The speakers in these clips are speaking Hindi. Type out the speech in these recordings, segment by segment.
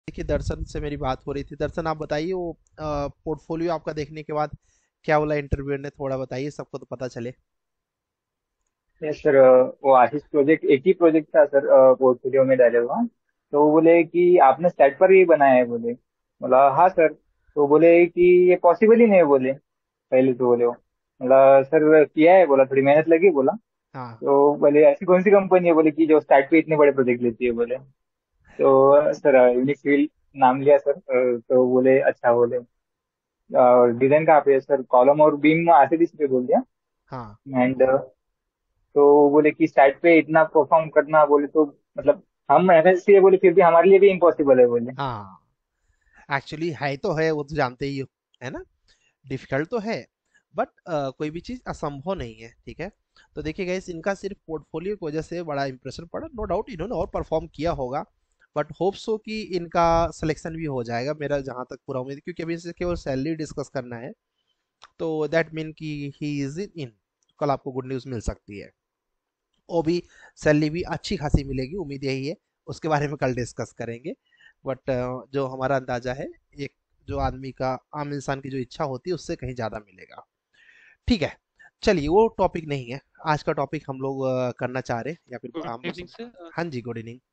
देखिए, दर्शन से मेरी बात हो रही थी। दर्शन, आप बताइए, वो पोर्टफोलियो आपका देखने के बाद क्या बोला इंटरव्यू ने, थोड़ा बताइए, सबको तो पता चले। Yes sir. वो आशीष प्रोजेक्ट एक ही प्रोजेक्ट था सर, पोर्टफोलियो में डाले हुआ। तो वो बोले कि आपने स्टार्ट पर ही बनाया है, बोले। बोला हाँ सर। तो बोले कि ये पॉसिबल ही नहीं है, बोले। पहले तो बोले वो। बोला सर किया है, बोला थोड़ी मेहनत लगी, बोला। हाँ। तो बोले ऐसी कौन सी कंपनी है, बोले कि जो स्टार्ट पे इतने बड़े प्रोजेक्ट लेती है, बोले। तो सर यूनिक सिविल नाम लिया सर। तो बोले अच्छा, बोले। और डिजाइन कहाँ पे है सर, कॉलम और बीम आरसीडीसी पे बोल दिया। हाँ। एंड तो बोले कि साइट पे इतना परफॉर्म करना, बोले तो मतलब हम एमएससी है, बोले फिर भी हमारे लिए भी इम्पॉसिबल है, बोले। हाँ, एक्चुअली है तो है, वो तो जानते ही हो, है ना। डिफिकल्ट तो है, बट कोई भी चीज़ असंभव नहीं है, ठीक है। तो देखिए गाइस, इनका सिर्फ पोर्टफोलियो की वजह से बड़ा इंप्रेशन पड़ा, नो डाउट इन्होंने और परफॉर्म किया होगा। बट होप सो कि इनका सिलेक्शन भी हो जाएगा, मेरा जहाँ तक पूरा उम्मीद है, क्योंकि अभी इसे केवल सैलरी डिस्कस करना है। तो दैट मीन कि ही इज इन। कल आपको गुड न्यूज़ मिल सकती है। वो भी सैलरी भी अच्छी खासी मिलेगी, उम्मीद यही है। उसके बारे में कल डिस्कस करेंगे। बट जो हमारा अंदाजा है, एक जो आदमी का, आम इंसान की जो इच्छा होती है, उससे कहीं ज़्यादा मिलेगा। ठीक है। चलिए, वो टॉपिक नहीं है। आज का टॉपिक हम लोग करना चाह रहे हैं, या फिर गुड हम इवनिंग सर। हाँ जी, good evening.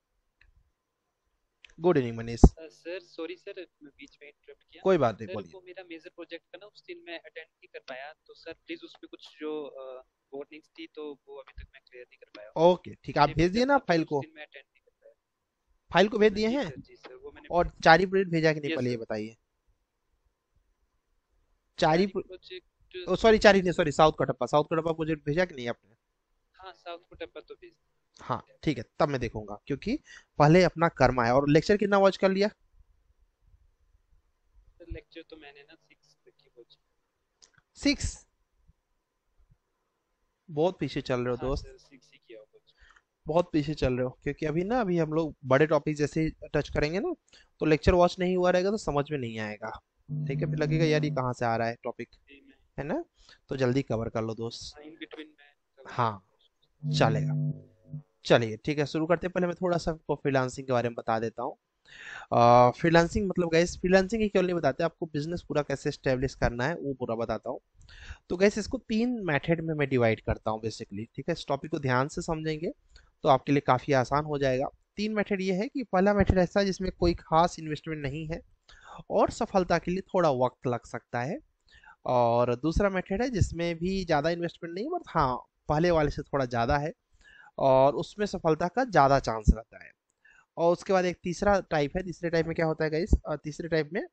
Good evening Manish. Sir sorry sir, मैं बीच में इंटरप्ट किया। कोई बात नहीं, सर बोलिए। वो मेरा मेजर प्रोजेक्ट का ना, उस दिन मैं अटेंड नहीं कर पाया, तो सर प्लीज उस पे कुछ जो वार्निंग्स थी तो वो अभी तक मैं क्लियर नहीं कर पाया हूँ। ओके, ठीक है, आप मेजर भेज दिए प्रोजेक्ट ना था तो फाइल उस को। दिन मैं अटेंड नहीं कर पाया। फाइल को भेज दिए हैं। जी सर वो मैंने। और चारी प्लेट भेजा कि नहीं, यस पहले ये सर। बताइए। Chari Chari project oh sir sorry, Chari नहीं, sir. Sorry, south Kattappa project भेजा कि नहीं आपने। हाँ साउथ को टप्पा तो भेज हाँ, दिया ठीक है, तब मैं देखूंगा, क्योंकि पहले अपना कर्मा है। और लेक्चर कितना वॉच कर लिया। सर। लेक्चर तो मैंने ना 6 तक की वॉच। 6। बहुत पीछे चल रहे हो हाँ दोस्त। सर 6 ही किया वॉच। बहुत पीछे चल रहे हो, क्योंकि अभी हम लोग बड़े टॉपिक जैसे टच करेंगे ना, तो लेक्चर वॉच नहीं हुआ रहेगा तो समझ में नहीं आएगा। ठीक है, फिर लगेगा यार ये कहाँ से आ रहा है टॉपिक, जी मैं। है ना। तो जल्दी कवर कर लो दोस्त। हाँ इन बिटवीन मैं कवर हाँ, करूँगा उसको। चलेगा। चलिए, ठीक है, शुरू करते हैं। पहले मैं थोड़ा सा आपको फ्रीलांसिंग के बारे में बता देता हूँ। फ्रीलांसिंग मतलब गाइस, फ्रीलांसिंग ही क्यों नहीं बताते, आपको बिजनेस पूरा कैसे स्टेब्लिश करना है वो पूरा बताता हूँ। तो गैस, इसको 3 मेथड में मैं डिवाइड करता हूँ बेसिकली, ठीक है। इस टॉपिक को ध्यान से समझेंगे तो आपके लिए काफ़ी आसान हो जाएगा। 3 मेथड ये है कि पहला मेथड ऐसा है जिसमें कोई खास इन्वेस्टमेंट नहीं है और सफलता के लिए थोड़ा वक्त लग सकता है। और दूसरा मेथड है जिसमें भी ज़्यादा इन्वेस्टमेंट नहीं है, बट हाँ, पहले वाले से थोड़ा ज़्यादा है और उसमें सफलता का ज़्यादा चांस रहता है। और उसके बाद एक तीसरा टाइप है। तीसरे टाइप में क्या होता है गाइस, तीसरे टाइप में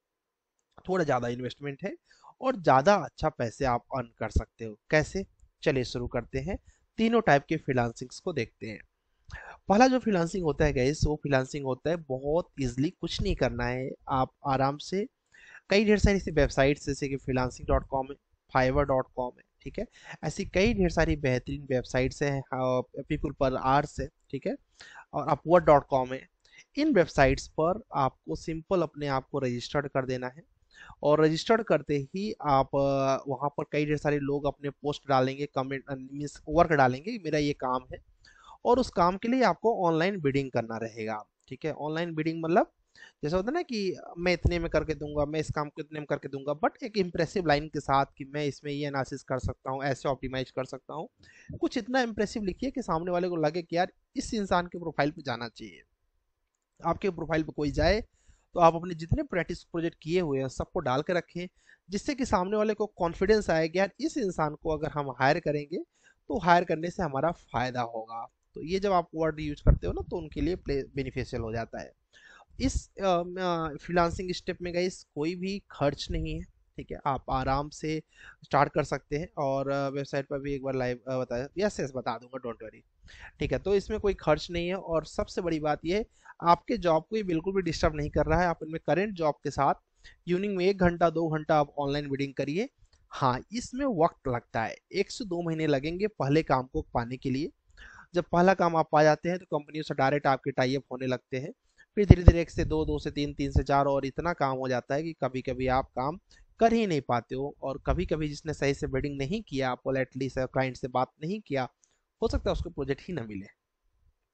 थोड़ा ज़्यादा इन्वेस्टमेंट है और ज़्यादा अच्छा पैसे आप अर्न कर सकते हो। कैसे? चलिए शुरू करते हैं। तीनों टाइप के फ्रीलांसिंग्स को देखते हैं। पहला जो फ्रीलांसिंग होता है गाइस, वो फ्रीलांसिंग होता है बहुत इजीली, कुछ नहीं करना है। आप आराम से कई ढेर सारी ऐसी वेबसाइट्स जैसे कि freelancing.com है, fiverr.com है, ठीक है। ऐसी कई ढेर सारी बेहतरीन वेबसाइट्स हैं, पीपल पर आर्स है, ठीक है, और upwork.com है। इन वेबसाइट्स पर आपको सिंपल अपने आप को रजिस्टर्ड कर देना है। और रजिस्टर्ड करते ही आप वहाँ पर कई ढेर सारे लोग अपने पोस्ट डालेंगे, कमेंट मीन्स वर्क डालेंगे कि मेरा ये काम है। और उस काम के लिए आपको ऑनलाइन बिडिंग करना रहेगा। ठीक है, ऑनलाइन बिडिंग मतलब जैसा होता है ना कि मैं इतने में करके दूंगा, मैं इस काम को इतने में करके दूंगा, बट एक इंप्रेसिव लाइन के साथ कि मैं इसमें ये एनालिसिस कर सकता हूँ, ऐसे ऑप्टिमाइज कर सकता हूँ। कुछ इतना इंप्रेसिव लिखिए कि सामने वाले को लगे कि यार इस इंसान के प्रोफाइल पे जाना चाहिए। आपके प्रोफाइल पे कोई जाए तो आप अपने जितने प्रैक्टिस प्रोजेक्ट किए हुए हैं सबको डाल के रखें, जिससे कि सामने वाले को कॉन्फिडेंस आए कि यार इस इंसान को अगर हम हायर करेंगे तो हायर करने से हमारा फायदा होगा। तो ये जब आप वर्ड यूज करते हो ना, तो उनके लिए बेनिफिशियल हो जाता है। इस फ्रीलांसिंग स्टेप में गाइस कोई भी खर्च नहीं है। ठीक है, आप आराम से स्टार्ट कर सकते हैं। और वेबसाइट पर भी एक बार लाइव बताया, यस यस बता दूंगा, डोंट वरी। ठीक है, तो इसमें कोई खर्च नहीं है और सबसे बड़ी बात यह है, आपके जॉब को ये बिल्कुल भी डिस्टर्ब नहीं कर रहा है। आप इनमें करेंट जॉब के साथ इवनिंग में 1 घंटा 2 घंटा आप ऑनलाइन बिडिंग करिए। हाँ, इसमें वक्त लगता है, 1 से 2 महीने लगेंगे पहले काम को पाने के लिए। जब पहला काम आप पा जाते हैं तो कंपनियों से डायरेक्ट आपके टाई अप होने लगते हैं। फिर धीरे धीरे 1 से 2, 2 से 3, 3 से 4, और इतना काम हो जाता है कि कभी कभी आप काम कर ही नहीं पाते हो। और कभी कभी जिसने सही से बिडिंग नहीं किया, पोलाइटली से क्लाइंट से बात नहीं किया, हो सकता है उसको प्रोजेक्ट ही ना मिले।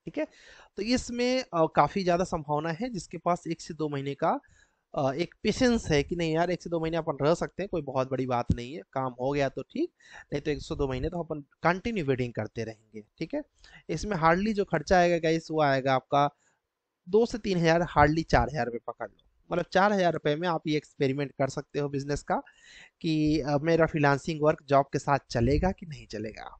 ठीक है। तो इसमें काफ़ी ज़्यादा संभावना है, जिसके पास 1 से 2 महीने का एक पेशेंस है कि नहीं यार 1 से 2 महीने अपन रह सकते हैं, कोई बहुत बड़ी बात नहीं है, काम हो गया तो ठीक, नहीं तो 1 से 2 महीने तो अपन कंटिन्यू वेटिंग करते रहेंगे। ठीक है। इसमें हार्डली जो खर्चा आएगा गाइस वो आएगा आपका 2 से 3 हज़ार, हार्डली 4 हज़ार रुपये पकड़ लो। मतलब 4 हज़ार रुपये में आप ये एक्सपेरिमेंट कर सकते हो बिजनेस का कि मेरा फ्रीलांसिंग वर्क जॉब के साथ चलेगा कि नहीं चलेगा।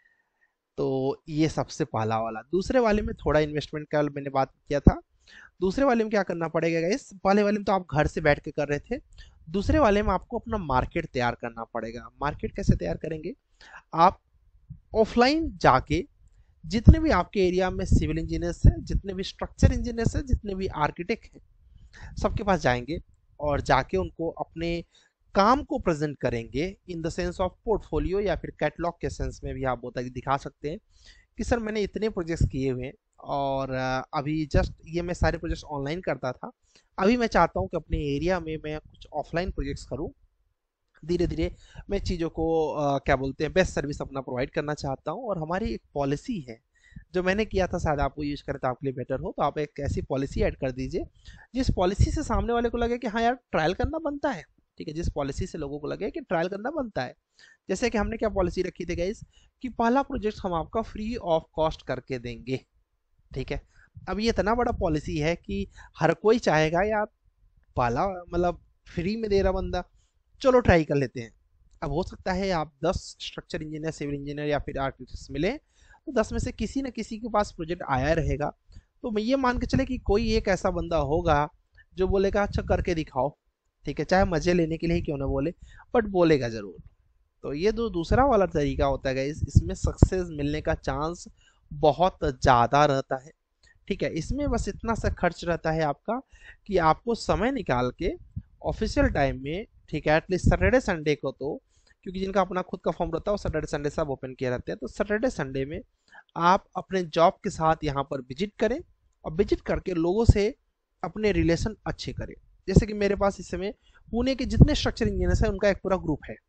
तो ये सबसे पहला वाला। दूसरे वाले में थोड़ा इन्वेस्टमेंट का मैंने बात किया था। दूसरे वाले में क्या करना पड़ेगा गाइस, पहले वाले में तो आप घर से बैठ के कर रहे थे, दूसरे वाले में आपको अपना मार्केट तैयार करना पड़ेगा। मार्केट कैसे तैयार करेंगे, आप ऑफलाइन जाके जितने भी आपके एरिया में सिविल इंजीनियर्स हैं, जितने भी स्ट्रक्चर इंजीनियर्स हैं, जितने भी आर्किटेक्ट हैं, सबके पास जाएंगे और जाके उनको अपने काम को प्रेजेंट करेंगे in the sense of portfolio या फिर कैटलॉग के सेंस में भी आप बोलता दिखा सकते हैं कि सर मैंने इतने प्रोजेक्ट्स किए हुए हैं और अभी जस्ट ये मैं सारे प्रोजेक्ट्स ऑनलाइन करता था, अभी मैं चाहता हूँ कि अपने एरिया में मैं कुछ ऑफलाइन प्रोजेक्ट्स करूँ, धीरे धीरे मैं चीज़ों को क्या बोलते हैं बेस्ट सर्विस अपना प्रोवाइड करना चाहता हूँ। और हमारी एक पॉलिसी है जो मैंने किया था, शायद आपको यूज करें तो आपके लिए बेटर हो, तो आप एक ऐसी पॉलिसी ऐड कर दीजिए जिस पॉलिसी से सामने वाले को लगे कि हाँ यार ट्रायल करना बनता है। ठीक है, जिस पॉलिसी से लोगों को लगे कि ट्रायल करना बनता है। जैसे कि हमने क्या पॉलिसी रखी थी गाइस, कि पहला प्रोजेक्ट हम आपका फ्री ऑफ कॉस्ट करके देंगे। ठीक है। अब ये इतना बड़ा पॉलिसी है कि हर कोई चाहेगा यार पाला मतलब फ्री में दे रहा बंदा, चलो ट्राई कर लेते हैं। अब हो सकता है आप 10 स्ट्रक्चर इंजीनियर, सिविल इंजीनियर या फिर आर्किटेक्ट मिले, तो 10 में से किसी न किसी के पास प्रोजेक्ट आया रहेगा। तो मैं ये मान के चले कि कोई एक ऐसा बंदा होगा जो बोलेगा अच्छा करके दिखाओ। ठीक है, चाहे मजे लेने के लिए ही क्यों ना बोले, बट बोलेगा जरूर। तो ये जो दूसरा वाला तरीका होता है गाइस, इसमें सक्सेस मिलने का चांस बहुत ज़्यादा रहता है। ठीक है, इसमें बस इतना सा खर्च रहता है आपका कि आपको समय निकाल के ऑफिशियल टाइम में, ठीक है, एटलीस्ट सैटरडे संडे को तो, क्योंकि जिनका अपना खुद का फॉर्म रहता है वो सैटरडे संडे सब ओपन किए रहते हैं, तो सैटरडे संडे में आप अपने जॉब के साथ यहाँ पर विजिट करें और विजिट करके लोगों से अपने रिलेशन अच्छे करें। जैसे कि मेरे पास इस समय पुणे के जितने स्ट्रक्चर इंजीनियर्स हैं उनका एक पूरा ग्रुप है,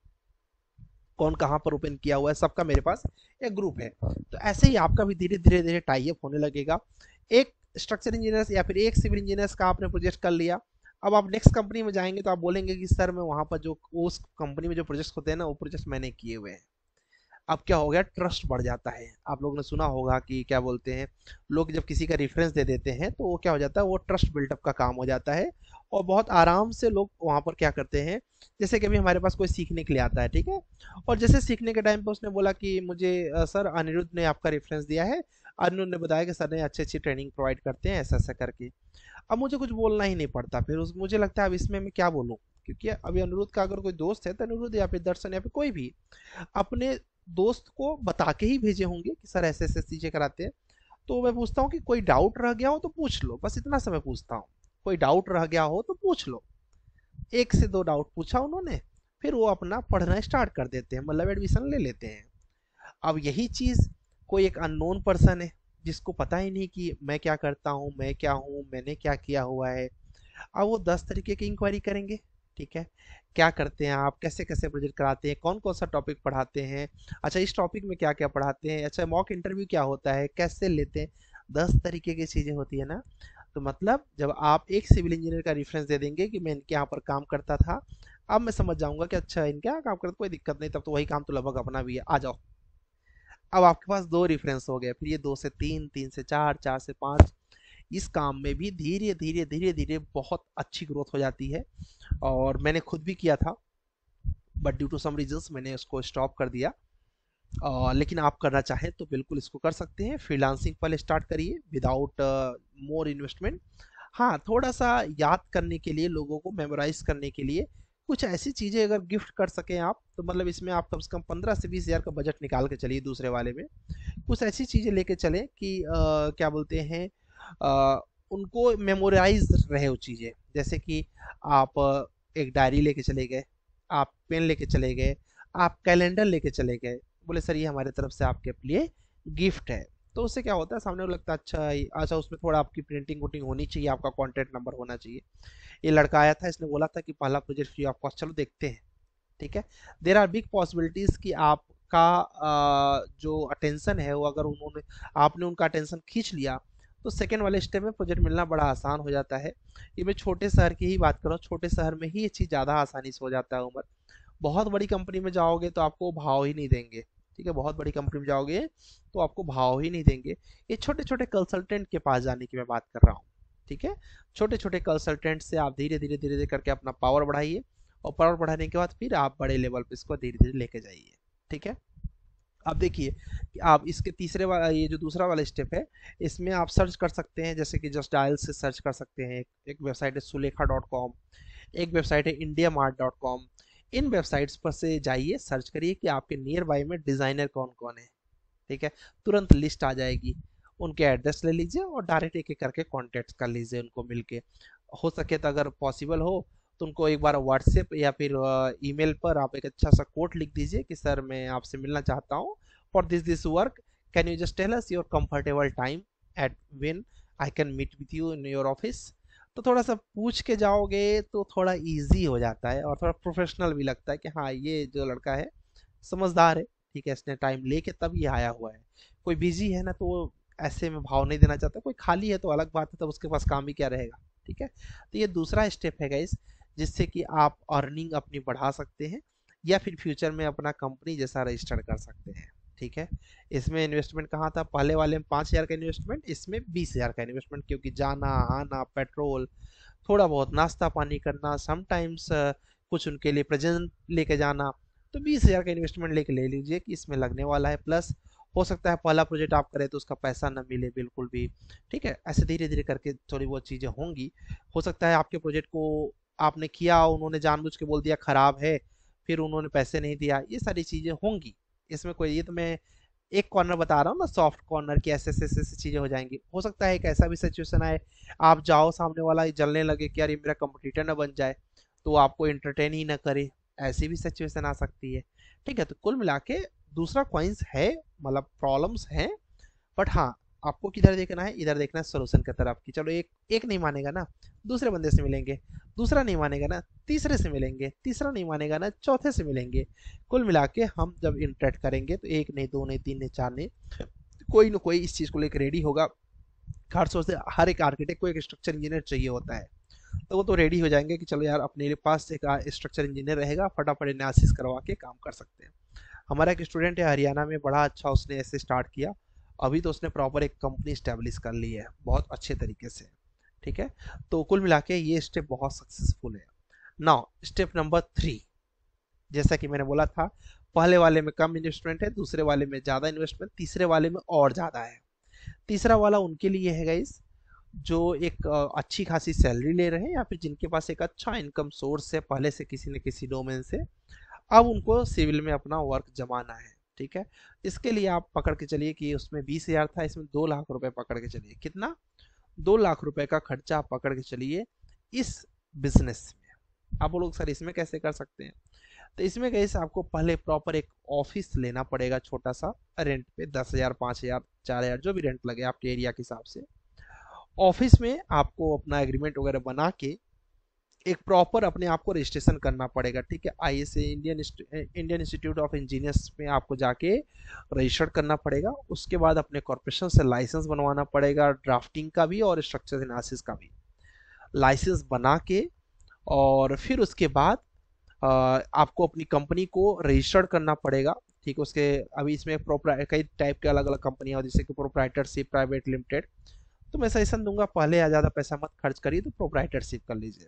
कौन कहाँ पर ओपन किया हुआ है सबका मेरे पास एक ग्रुप है। तो ऐसे ही आपका भी धीरे धीरे धीरे टाई अप होने लगेगा। एक स्ट्रक्चर इंजीनियर्स या फिर एक सिविल इंजीनियर्स का आपने प्रोजेक्ट कर लिया, अब आप नेक्स्ट कंपनी में जाएंगे तो आप बोलेंगे कि सर मैं वहाँ पर जो उस कंपनी में जो प्रोजेक्ट्स होते हैं ना वो प्रोजेक्ट्स मैंने किए हुए हैं। अब क्या हो गया, ट्रस्ट बढ़ जाता है। आप लोगों ने सुना होगा कि क्या बोलते हैं, लोग जब किसी का रेफरेंस दे देते हैं तो वो क्या हो जाता है, वो ट्रस्ट बिल्डअप का काम हो जाता है और बहुत आराम से लोग वहाँ पर क्या करते हैं। जैसे कि अभी हमारे पास कोई सीखने के लिए आता है, ठीक है, और जैसे सीखने के टाइम पे उसने बोला कि मुझे सर अनिरुद्ध ने आपका रेफरेंस दिया है, अनिरुद्ध ने बताया कि सर ने अच्छी अच्छी ट्रेनिंग प्रोवाइड करते हैं ऐसा ऐसा करके। अब मुझे कुछ बोलना ही नहीं पड़ता, फिर मुझे लगता है अब इसमें मैं क्या बोलूँ, क्योंकि अभी अनिरुद्ध का अगर कोई दोस्त है तो अनिरुद्ध या फिर दर्शन या फिर कोई भी अपने दोस्त को बता के ही भेजे होंगे कि सर ऐसे ऐसे चीजें कराते हैं। तो मैं पूछता हूँ कि कोई डाउट रह गया हो तो पूछ लो, बस इतना समय पूछता हूँ, कोई डाउट रह गया हो तो पूछ लो। 1 से 2 डाउट पूछा उन्होंने, फिर वो अपना पढ़ना स्टार्ट कर देते हैं, मतलब एडमिशन ले लेते हैं। अब यही चीज कोई एक अननोन पर्सन है जिसको पता ही नहीं कि मैं क्या करता हूँ, मैं क्या हूँ, मैंने क्या किया हुआ है, अब वो 10 तरीके की इंक्वायरी करेंगे। ठीक है, क्या करते हैं आप, कैसे कैसे प्रोजेक्ट कराते हैं, कौन कौन सा टॉपिक पढ़ाते हैं, अच्छा इस टॉपिक में क्या क्या पढ़ाते हैं, अच्छा मॉक इंटरव्यू क्या होता है, कैसे लेते हैं, 10 तरीके की चीज़ें होती है ना। तो मतलब जब आप एक सिविल इंजीनियर का रेफरेंस दे देंगे कि मैं इनके यहाँ पर काम करता था, अब मैं समझ जाऊंगा कि अच्छा इनके यहाँ काम करता, कोई दिक्कत नहीं, तब तो वही काम तो लगभग अपना भी है, आ जाओ। अब आपके पास 2 रेफरेंस हो गए, फिर ये 2 से 3, 3 से 4, 4 से 5, इस काम में भी धीरे धीरे धीरे धीरे बहुत अच्छी ग्रोथ हो जाती है। और मैंने खुद भी किया था, but due to some reasons मैंने उसको स्टॉप कर दिया। लेकिन आप करना चाहें तो बिल्कुल इसको कर सकते हैं। फ्रीलांसिंग पहले स्टार्ट करिए विदाउट मोर इन्वेस्टमेंट। हाँ, थोड़ा सा याद करने के लिए, लोगों को मेमोराइज करने के लिए कुछ ऐसी चीज़ें अगर गिफ्ट कर सकें आप, तो मतलब इसमें आप कम से कम 15 से 20 हज़ार का बजट निकाल के चलिए। दूसरे वाले में कुछ ऐसी चीज़ें लेके चलें कि क्या बोलते हैं, अ, उनको मेमोराइज रहे वो चीज़ें। जैसे कि आप एक डायरी लेके चले गए, आप पेन लेके चले गए, आप कैलेंडर लेके चले गए, बोले सर ये हमारे तरफ से आपके लिए गिफ्ट है। तो उससे क्या होता है, सामने वाला लगता है अच्छा अच्छा, उसमें थोड़ा आपकी प्रिंटिंग वुटिंग होनी चाहिए, आपका कॉन्टैक्ट नंबर होना चाहिए। ये लड़का आया था, इसने बोला था कि पहला प्रोजेक्ट फ्री ऑफ कॉस्ट, चलो देखते हैं। ठीक है, देर आर बिग पॉसिबिलिटीज कि आप का जो अटेंशन है वो अगर उन्होंने आपने उनका अटेंशन खींच लिया तो सेकेंड वाले स्टेप में प्रोजेक्ट मिलना बड़ा आसान हो जाता है। ये मैं छोटे शहर की ही बात कर रहा हूँ, छोटे शहर में ही ये चीज़ ज़्यादा आसानी से हो जाता है उमर। बहुत बड़ी कंपनी में जाओगे तो आपको भाव ही नहीं देंगे। ठीक है, बहुत बड़ी कंपनी में जाओगे तो आपको भाव ही नहीं देंगे। ये छोटे छोटे कंसल्टेंट के पास जाने की मैं बात कर रहा हूँ। ठीक है, छोटे छोटे कंसल्टेंट से आप धीरे धीरे धीरे धीरे करके अपना पावर बढ़ाइए, और पावर बढ़ाने के बाद फिर आप बड़े लेवल पे इसको धीरे धीरे लेके जाइए। ठीक है, अब देखिए कि आप इसके तीसरे वाला, ये जो दूसरा वाला स्टेप है, इसमें आप सर्च कर सकते हैं, जैसे कि जस्ट डायल से सर्च कर सकते हैं। एक वेबसाइट है सुलेखा.com, एक वेबसाइट है indiamart.com। इन वेबसाइट्स पर से जाइए, सर्च करिए कि आपके नियर बाय में डिज़ाइनर कौन कौन है। ठीक है, तुरंत लिस्ट आ जाएगी। उनके एड्रेस ले लीजिए और डायरेक्ट एक एक करके कॉन्टेक्ट कर लीजिए उनको मिलके। हो सके तो अगर पॉसिबल हो तो उनको एक बार व्हाट्सएप या फिर ईमेल पर आप एक अच्छा सा कोट लिख दीजिए कि सर मैं आपसे मिलना चाहता हूँ for this work, can you just tell us your comfortable time at when I can meet with you in your office. तो थोड़ा सा पूछ के जाओगे तो थोड़ा इजी हो जाता है और थोड़ा प्रोफेशनल भी लगता है कि हाँ ये जो लड़का है समझदार है। ठीक है, इसने टाइम लेके तब ये आया हुआ है। कोई बिजी है ना तो वो ऐसे में भाव नहीं देना चाहता, कोई खाली है तो अलग बात है, तब उसके पास काम ही क्या रहेगा। ठीक है, तो ये दूसरा स्टेप है गाइस, जिससे कि आप अर्निंग अपनी बढ़ा सकते हैं या फिर फ्यूचर में अपना कंपनी जैसा रजिस्टर कर सकते हैं। ठीक है, इसमें इन्वेस्टमेंट कहाँ था, पहले वाले में 5,000 का इन्वेस्टमेंट, इसमें 20,000 का इन्वेस्टमेंट, क्योंकि जाना आना पेट्रोल, थोड़ा बहुत नाश्ता पानी करना, समटाइम्स कुछ उनके लिए प्रेजेंट लेके जाना, तो 20,000 का इन्वेस्टमेंट लेके ले लीजिए कि इसमें लगने वाला है। प्लस हो सकता है पहला प्रोजेक्ट आप करें तो उसका पैसा न मिले बिल्कुल भी। ठीक है, ऐसे धीरे धीरे करके थोड़ी बहुत चीज़ें होंगी। हो सकता है आपके प्रोजेक्ट को आपने किया, उन्होंने जानबूझ के बोल दिया खराब है, फिर उन्होंने पैसे नहीं दिया, ये सारी चीज़ें होंगी। इसमें कोई, ये तो मैं एक कॉर्नर बता रहा हूँ ना, सॉफ्ट कॉर्नर की, ऐसे ऐसे ऐसे चीज़ें हो जाएंगी। हो सकता है एक ऐसा भी सिचुएशन आए, आप जाओ सामने वाला जलने लगे कि यार ये मेरा कंपटीटर ना बन जाए, तो आपको एंटरटेन ही ना करे, ऐसी भी सिचुएशन आ सकती है। ठीक है, तो कुल मिला के दूसरा कॉइन्स है, मतलब प्रॉब्लम्स हैं, बट हाँ आपको किधर देखना है, इधर देखना है सोल्यूशन की तरफ की। चलो एक एक नहीं मानेगा ना, दूसरे बंदे से मिलेंगे, दूसरा नहीं मानेगा ना, तीसरे से मिलेंगे, तीसरा नहीं मानेगा ना, चौथे से मिलेंगे। कुल मिला के हम जब इंटरेक्ट करेंगे तो एक नहीं, दो नहीं, तीन नहीं, चार नहीं, कोई ना कोई इस चीज़ को लेकर रेडी होगा। खासतौर से हर एक आर्किटेक्ट को एक स्ट्रक्चर इंजीनियर चाहिए होता है, तो वो तो रेडी हो जाएंगे कि चलो यार अपने लिए पास एक स्ट्रक्चर इंजीनियर रहेगा, फटाफट एनालिसिस करवा के काम कर सकते हैं। हमारा एक स्टूडेंट है हरियाणा में, बड़ा अच्छा उसने ऐसे स्टार्ट किया, अभी तो उसने प्रॉपर एक कंपनी स्टैब्लिश कर ली है बहुत अच्छे तरीके से। ठीक है, तो कुल मिला के ये स्टेप बहुत सक्सेसफुल है। नाउ स्टेप नंबर 3, जैसा कि मैंने बोला था, पहले वाले में कम इन्वेस्टमेंट है, दूसरे वाले में ज़्यादा इन्वेस्टमेंट, तीसरे वाले में और ज़्यादा है। तीसरा वाला उनके लिए है गाइस जो एक अच्छी खासी सैलरी ले रहे हैं या फिर जिनके पास एक अच्छा इनकम सोर्स है पहले से किसी न किसी डोमेन से, अब उनको सिविल में अपना वर्क जमाना है। ठीक है, इसके लिए आप पकड़ के चलिए कि उसमें 20,000 था, इसमें 2 लाख रुपए पकड़ के चलिए। कितना? 2 लाख रुपए का खर्चा आप पकड़ के चलिए इस बिजनेस में। आप लोग सर इसमें कैसे कर सकते हैं, तो इसमें कैसे आपको पहले प्रॉपर एक ऑफिस लेना पड़ेगा छोटा सा, रेंट पे 10,000, 5,000, 4,000 जो भी रेंट लगे आपके एरिया के हिसाब से। ऑफिस में आपको अपना एग्रीमेंट वगैरह बना के एक प्रॉपर अपने आप को रजिस्ट्रेशन करना पड़ेगा। ठीक है, ISA Indian Institute of Engineers में आपको जाके रजिस्टर करना पड़ेगा। उसके बाद अपने कॉर्पोरेशन से लाइसेंस बनवाना पड़ेगा, ड्राफ्टिंग का भी और स्ट्रक्चर एनालिसिस का भी लाइसेंस बना के, और फिर उसके बाद आपको अपनी कंपनी को रजिस्टर्ड करना पड़ेगा। ठीक है, उसके अभी इसमें कई टाइप के अलग अलग कंपनियां जैसे कि प्रोप्राइटरशिप, प्राइवेट लिमिटेड। तो मैं सजेशन दूंगा पहले ज़्यादा पैसा मत खर्च करिए, तो प्रोप्राइटरशिप कर लीजिए।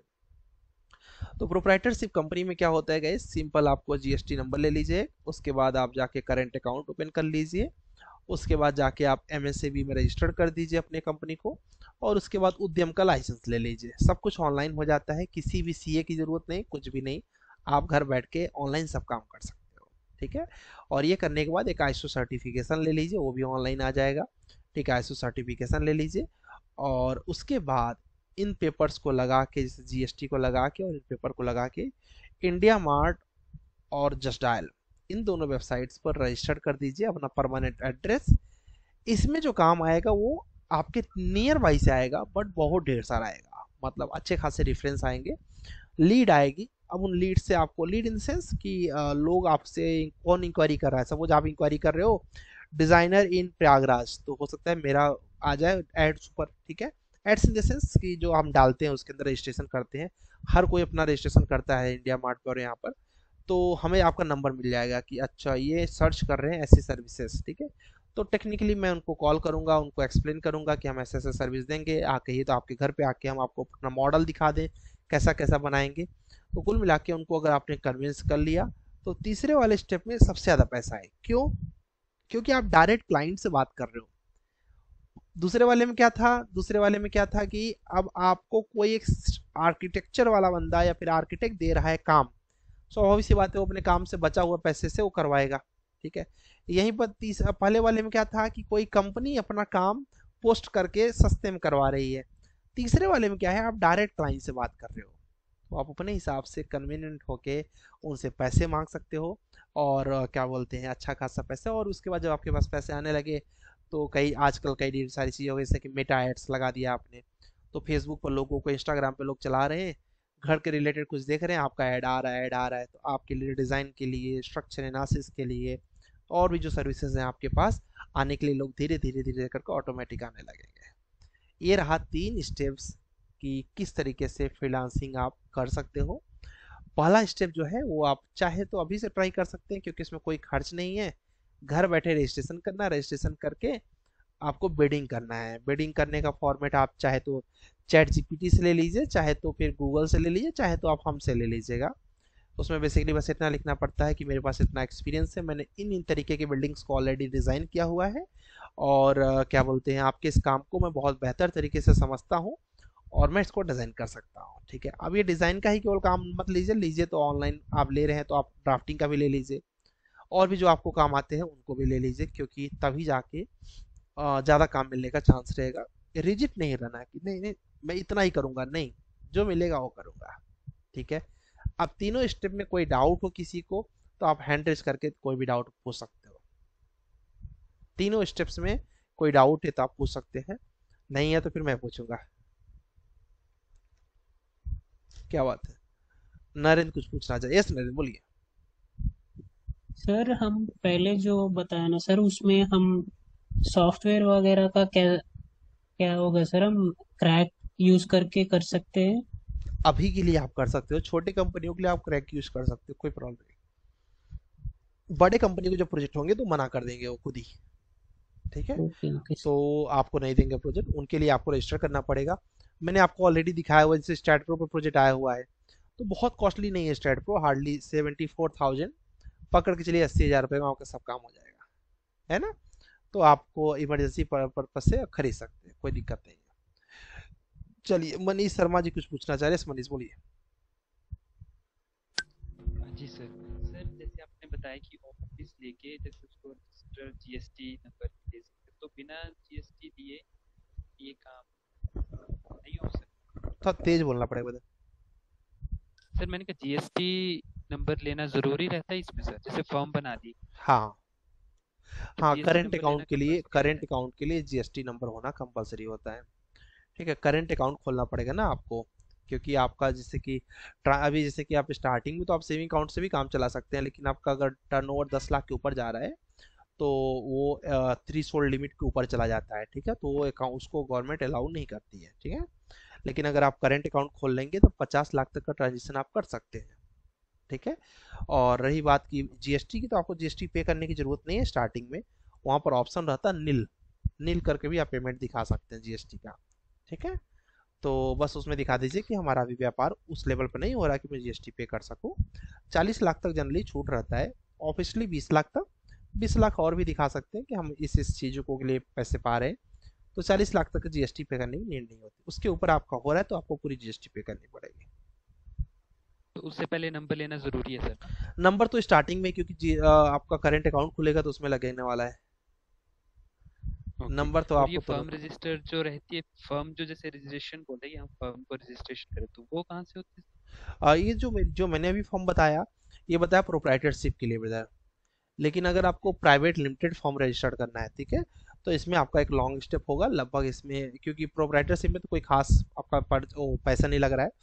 तो प्रोप्राइटरशिप कंपनी में क्या होता है गाइस, सिंपल आपको GST नंबर ले लीजिए, उसके बाद आप जाके करेंट अकाउंट ओपन कर लीजिए, उसके बाद जाके आप MSAB में रजिस्टर्ड कर दीजिए अपने कंपनी को, और उसके बाद उद्यम का लाइसेंस ले लीजिए। सब कुछ ऑनलाइन हो जाता है, किसी भी CA की जरूरत नहीं, कुछ भी नहीं, आप घर बैठ के ऑनलाइन सब काम कर सकते हो। ठीक है, और ये करने के बाद एक ISO सर्टिफिकेशन ले लीजिए, वो भी ऑनलाइन आ जाएगा। ठीक है, ISO सर्टिफिकेशन ले लीजिए, और उसके बाद इन पेपर्स को लगा के, जैसे GST को लगा के और इन पेपर को लगा के, इंडिया मार्ट और जस्ट डायल इन दोनों वेबसाइट्स पर रजिस्टर कर दीजिए अपना परमानेंट एड्रेस। इसमें जो काम आएगा वो आपके नियर बाई से आएगा, बट बहुत ढेर सारा आएगा, मतलब अच्छे खासे रेफरेंस आएंगे लीड आएगी। अब उन लीड से आपको, लीड इन सेंस कि लोग आपसे कौन इंक्वायरी कर रहा है। सपोज आप इंक्वायरी कर रहे हो डिजाइनर इन प्रयागराज, तो हो सकता है मेरा आ जाए एड्स ऊपर, ठीक है। एड्स इन द सेंस कि जो हम डालते हैं उसके अंदर रजिस्ट्रेशन करते हैं, हर कोई अपना रजिस्ट्रेशन करता है इंडिया मार्ट पर और यहाँ पर। तो हमें आपका नंबर मिल जाएगा कि अच्छा ये सर्च कर रहे हैं ऐसी सर्विसेज, ठीक है। तो टेक्निकली मैं उनको कॉल करूंगा, उनको एक्सप्लेन करूंगा कि हम ऐसे ऐसे सर्विस देंगे, आके ही तो आपके घर पे आके हम आपको अपना मॉडल दिखा दें कैसा कैसा बनाएंगे। तो कुल मिला के उनको अगर आपने कन्विंस कर लिया, तो तीसरे वाले स्टेप में सबसे ज़्यादा पैसा है। क्यों? क्योंकि आप डायरेक्ट क्लाइंट से बात कर रहे हो। दूसरे वाले में क्या था, दूसरे वाले में क्या था कि अब आपको कोई एक आर्किटेक्चर वाला बंदा या फिर आर्किटेक्ट दे रहा है काम, स्वाभाविक सी बात है वो अपने काम से बचा हुआ पैसे से वो करवाएगा, ठीक है। यहीं पर पहले वाले में क्या था कि कोई कंपनी अपना काम पोस्ट करके सस्ते में करवा रही है। तीसरे वाले में क्या है, आप डायरेक्ट क्लाइंट से बात कर रहे हो, तो आप अपने हिसाब से कन्वीनियंट होके उनसे पैसे मांग सकते हो। और क्या बोलते हैं, अच्छा खासा पैसा। और उसके बाद जब आपके पास पैसे आने लगे, तो कई आजकल कई ढेर सारी चीज़ें हो गई, जैसे कि मेटा एड्स लगा दिया आपने, तो फेसबुक पर लोगों को, इंस्टाग्राम पे लोग चला रहे हैं, घर के रिलेटेड कुछ देख रहे हैं, आपका ऐड आ रहा है, ऐड आ रहा है, तो आपके लिए डिज़ाइन के लिए, स्ट्रक्चर एनालिसिस के लिए और भी जो सर्विसेज हैं आपके पास आने के लिए, लोग धीरे धीरे धीरे करके ऑटोमेटिक आने लगेंगे। ये रहा 3 स्टेप्स कि किस तरीके से फ्रीलांसिंग आप कर सकते हो। पहला स्टेप जो है वो आप चाहे तो अभी से ट्राई कर सकते हैं, क्योंकि इसमें कोई खर्च नहीं है। घर बैठे रजिस्ट्रेशन करना, रजिस्ट्रेशन करके आपको बिडिंग करना है। बिडिंग करने का फॉर्मेट आप चाहे तो चैट जीपीटी से ले लीजिए, चाहे तो फिर गूगल से ले लीजिए, चाहे तो आप हमसे ले लीजिएगा। उसमें बेसिकली बस इतना लिखना पड़ता है कि मेरे पास इतना एक्सपीरियंस है, मैंने इन इन तरीके की बिल्डिंग्स को ऑलरेडी डिज़ाइन किया हुआ है, और क्या बोलते हैं, आपके इस काम को मैं बहुत बेहतर तरीके से समझता हूँ और मैं इसको डिज़ाइन कर सकता हूँ, ठीक है। अब ये डिज़ाइन का ही केवल काम मत लीजिए, लीजिए तो ऑनलाइन आप ले रहे हैं तो आप ड्राफ्टिंग का भी ले लीजिए, और भी जो आपको काम आते हैं उनको भी ले लीजिए, क्योंकि तभी जाके ज़्यादा काम मिलने का चांस रहेगा। रिजिड नहीं रहना है कि नहीं नहीं मैं इतना ही करूँगा, नहीं, जो मिलेगा वो करूँगा, ठीक है। अब तीनों स्टेप में कोई डाउट हो किसी को, तो आप हैंड रेज करके कोई भी डाउट पूछ सकते हो। तीनों स्टेप्स में कोई डाउट है तो आप पूछ सकते हैं, नहीं है तो फिर मैं पूछूंगा। क्या बात है, नरेंद्र कुछ पूछना चाहिए? यस नरेंद्र बोलिए। सर हम पहले जो बताया ना सर, उसमें हम सॉफ्टवेयर वगैरह का क्या क्या होगा सर? हम क्रैक यूज करके कर सकते हैं? अभी के लिए आप कर सकते हो, छोटी कंपनियों के लिए आप क्रैक यूज कर सकते हो, कोई प्रॉब्लम नहीं। बड़े कंपनी के जो प्रोजेक्ट होंगे तो मना कर देंगे वो खुद ही, ठीक है। ओके ओके तो आपको नहीं देंगे प्रोजेक्ट, उनके लिए आपको रजिस्टर करना पड़ेगा। मैंने आपको ऑलरेडी दिखाया हुआ है, जैसे स्टैट प्रो पर प्रोजेक्ट आया हुआ है, तो बहुत कॉस्टली नहीं है स्टैट प्रो, हार्डली 74,000, पकड़ के चलिए 80,000 रुपये में आपका सब काम हो जाएगा, है ना। तो आपको इमरजेंसी पर्पज से खरीद सकते हैं, कोई दिक्कत नहीं है। चलिए मनीष शर्मा जी कुछ पूछना चाह रहे हैं, मनीष बोलिए। जी सर। सर जैसे आपने बताया कि ऑफिस लेके जैसे उसको रजिस्टर जीएसटी नंबर दे सकते, तो बिना जीएसटी दिए ये काम नहीं हो सकता? थोड़ा तेज बोलना पड़ेगा बता। सर मैंने कहा जीएसटी नंबर लेना जरूरी रहता है इसमें सर, जैसे फॉर्म बना दी हाँ तो हाँ, जीएसटी करंट नंबर अकाउंट लेना के लिए, कंपलसरी करंट रहता है? अकाउंट के लिए जीएसटी नंबर होना कंपलसरी होता है, ठीक है। करंट अकाउंट खोलना पड़ेगा ना आपको, क्योंकि आपका जैसे कि अभी जैसे कि आप स्टार्टिंग में तो आप सेविंग अकाउंट से भी काम चला सकते हैं, लेकिन आपका अगर टर्नओवर 10 लाख के ऊपर जा रहा है, तो वो थ्री लिमिट के ऊपर चला जाता है, ठीक है। तो वो अकाउंट उसको गवर्नमेंट अलाउ नहीं करती है, ठीक है। लेकिन अगर आप करंट अकाउंट खोल लेंगे तो 50 लाख तक का ट्रांजेक्शन आप कर सकते हैं, ठीक है। और रही बात की जीएसटी की, तो आपको जीएसटी पे करने की जरूरत नहीं है स्टार्टिंग में, वहाँ पर ऑप्शन रहता है नील, नील करके भी आप पेमेंट दिखा सकते हैं जीएसटी का, ठीक है। तो बस उसमें दिखा दीजिए कि हमारा अभी व्यापार उस लेवल पर नहीं हो रहा कि मैं जीएसटी पे कर सकूं। 40 लाख तक जनरली छूट रहता है, ऑफिशियली 20 लाख तक। 20 लाख और भी दिखा सकते हैं कि हम इस चीज़ों को के लिए पैसे पा रहे हैं, तो 40 लाख तक जीएसटी पे करने की नीड नहीं होती। उसके ऊपर आपका हो रहा है तो आपको पूरी जीएसटी पे करनी पड़ेगी। तो उससे पहले नंबर लेना जरूरी है सर? नंबर तो स्टार्टिंग में, क्योंकि आपका करंट अकाउंट खुलेगा तो उसमें लगने वाला है, ओके। नंबर तो और ये आपको फर्म तुरंत। रजिस्टर जो रहती है, फर्म जो जैसे रजिस्ट्रेशन बोलते हैं कि हम फर्म को रजिस्ट्रेशन करें, तो वो कहाँ से होती है? ये जो मैंने अभी फॉर्म बताया, ये बताया प्रोप्राइटरशिप के लिए ब्रदर। लेकिन अगर आपको प्राइवेट लिमिटेड फॉर्म रजिस्टर्ड करना है, ठीक है, तो इसमें आपका एक लॉन्ग स्टेप होगा लगभग इसमें, क्योंकि प्रोप्राइटरशिप में तो कोई खास आपका पैसा नहीं लग रहा है।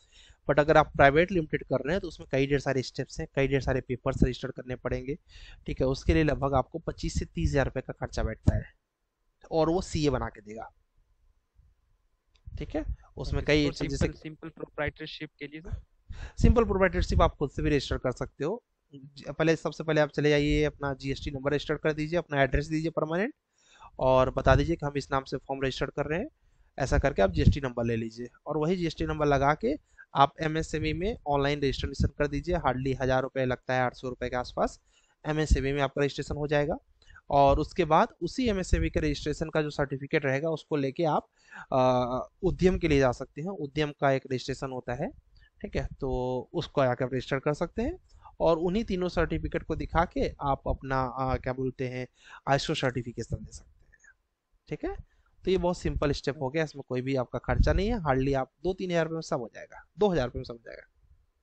बट अगर आप प्राइवेट लिमिटेड कर रहे हैं तो उसमें कई ढेर सारे स्टेप्स हैं, कई ढेर सारे पेपर्स रजिस्टर करने पड़ेंगे। ठीक है, उसके लिए लगभग आपको 25 से 30 हज़ार रुपये का खर्चा बैठता है, और वो सीए बना के देगा। ठीक है, उसमें ओके सर, कई और जैसे सिंपल सिंपल प्रोप्राइटरशिप के लिए सर? सिंपल प्रोप्राइटरशिप आप खुद से भी रजिस्टर कर सकते हो। पहले सबसे पहले आप चले जाइए, अपना जीएसटी नंबर रजिस्टर कर दीजिए, अपना एड्रेस दीजिए परमानेंट, और बता दीजिए कि हम इस नाम से फॉर्म रजिस्टर कर रहे हैं। ऐसा करके आप जीएसटी नंबर ले लीजिए, और वही जीएसटी नंबर लगा के आप एमएसएमई में ऑनलाइन रजिस्ट्रेशन कर दीजिए। हार्डली 1000 रुपये लगता है, 800 रुपये के आसपास एमएसएमई में आपका रजिस्ट्रेशन हो जाएगा। और उसके बाद उसी एमएसएमई के रजिस्ट्रेशन का जो सर्टिफिकेट रहेगा उसको लेके आप उद्यम के लिए जा सकते हैं। उद्यम का एक रजिस्ट्रेशन होता है, ठीक है, तो उसको आकर रजिस्टर कर सकते हैं, और उन्हीं तीनों सर्टिफिकेट को दिखा के आप अपना क्या बोलते हैं, आईएसओ सर्टिफिकेशन ले सकते हैं। ठीक है, तो ये बहुत सिंपल स्टेप हो गया, इसमें कोई भी आपका खर्चा नहीं है, हार्डली आप 2-3 हज़ार रुपये में सब हो जाएगा, 2000 रुपये में सब हो जाएगा।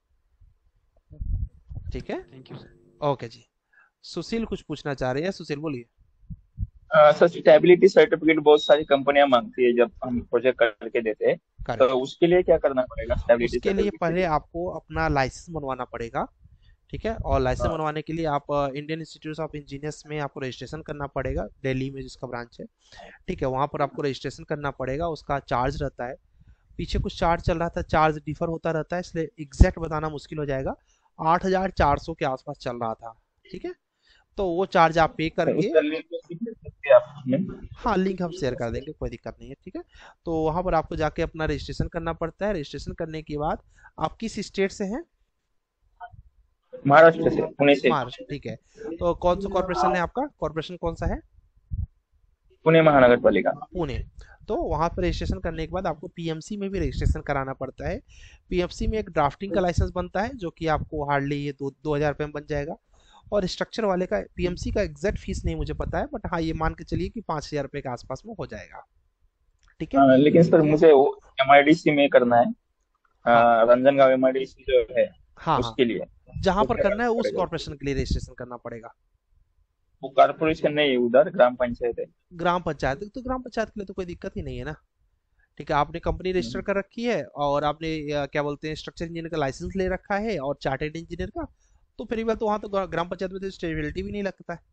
ठीक है, थैंक यू सर। ओके जी। सुशील कुछ पूछना चाह रहे हैं, सुशील बोलिए। सर स्टेबिलिटी सर्टिफिकेट बहुत सारी कंपनियां मांगती है जब हम प्रोजेक्ट करके देते हैं, तो करेक्ट, उसके लिए क्या करना पड़ेगा स्टेबिलिटी उसके लिए सर्टिफिकेट के पहले लिए? आपको अपना लाइसेंस बनवाना पड़ेगा। ठीक है, और लाइसेंस हाँ। बनवाने के लिए आप इंडियन इंस्टीट्यूट ऑफ इंजीनियर्स में आपको रजिस्ट्रेशन करना पड़ेगा, दिल्ली में जिसका ब्रांच है। ठीक है, वहाँ पर आपको रजिस्ट्रेशन करना पड़ेगा, उसका चार्ज रहता है। पीछे कुछ चार्ज चल रहा था, चार्ज डिफर होता रहता है, इसलिए एग्जैक्ट बताना मुश्किल हो जाएगा। 8400 के आसपास चल रहा था। ठीक है, तो वो चार्ज आप पे तो करके, उसका लिंक भी भेज सकते हैं आप हमें? हाँ लिंक हम शेयर कर देंगे, कोई दिक्कत नहीं है। ठीक है, तो वहाँ पर आपको जाके अपना रजिस्ट्रेशन करना पड़ता है। रजिस्ट्रेशन करने के बाद आप किस स्टेट से हैं? महाराष्ट्र से, पुणे से। महाराष्ट्र, ठीक है। तो कौन सा कॉर्पोरेशन है आपका, कॉर्पोरेशन कौन सा है? पुणे महानगर पालिका। पुणे। तो वहाँ पर रजिस्ट्रेशन करने के बाद आपको पीएमसी में भी रजिस्ट्रेशन कराना पड़ता है। पीएमसी में एक ड्राफ्टिंग का लाइसेंस बनता है, जो कि आपको हार्डली ये 2000 रुपये में बन जाएगा। और स्ट्रक्चर वाले का पीएमसी का एग्जैक्ट फीस नहीं मुझे पता है, बट हाँ ये मान के चलिए कि 5000 रुपये के आसपास में हो जाएगा। ठीक है, लेकिन सर मुझे वो एमआईडीसी में करना है, हाँ रंजनगांव एमआईडीसी जो है हाँ हाँ, उसके लिए। जहाँ तो पर क्या करना है करना उस पड़ेगा? कॉर्पोरेशन के लिए रजिस्ट्रेशन करना पड़ेगा। वो कारपोरेशन नहीं है, उधर ग्राम पंचायत है। ग्राम पंचायत, तो ग्राम पंचायत के लिए तो कोई दिक्कत ही नहीं है ना। ठीक है, आपने कंपनी रजिस्टर कर रखी है, और आपने क्या बोलते हैं, स्ट्रक्चर इंजीनियर का लाइसेंस ले रखा है, और चार्टेड इंजीनियर का, तो फिर बात तो वहाँ तो ग्राम पंचायत में तो स्टेबिलिटी भी नहीं लगता है।